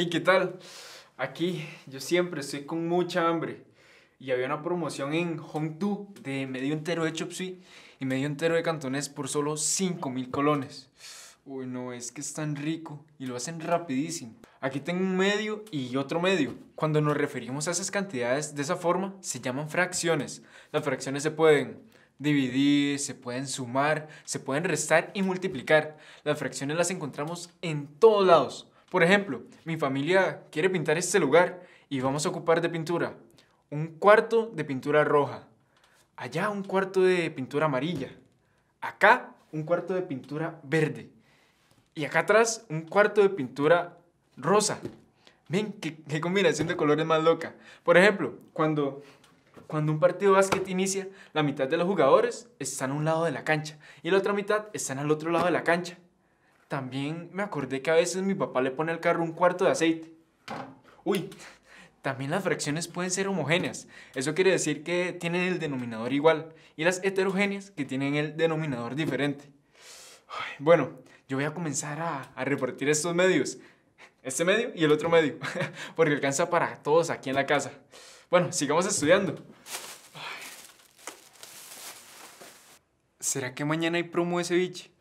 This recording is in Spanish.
Hey, ¿qué tal? Aquí yo siempre estoy con mucha hambre y había una promoción en Hongtu de medio entero de chop suey y medio entero de cantonés por solo 5.000 colones. Uy, no, es que es tan rico y lo hacen rapidísimo. Aquí tengo un medio y otro medio. Cuando nos referimos a esas cantidades de esa forma, se llaman fracciones. Las fracciones se pueden dividir, se pueden sumar, se pueden restar y multiplicar. Las fracciones las encontramos en todos lados. Por ejemplo, mi familia quiere pintar este lugar y vamos a ocupar de pintura un cuarto de pintura roja, allá un cuarto de pintura amarilla, acá un cuarto de pintura verde y acá atrás un cuarto de pintura rosa. Ven, qué combinación de colores más loca. Por ejemplo, cuando un partido de básquet inicia, la mitad de los jugadores están a un lado de la cancha y la otra mitad están al otro lado de la cancha. También me acordé que a veces mi papá le pone al carro un cuarto de aceite. Uy, también las fracciones pueden ser homogéneas. Eso quiere decir que tienen el denominador igual. Y las heterogéneas que tienen el denominador diferente. Ay, bueno, yo voy a comenzar a repartir estos medios. Este medio y el otro medio. Porque alcanza para todos aquí en la casa. Bueno, sigamos estudiando. ¿Será que mañana hay promo de ceviche?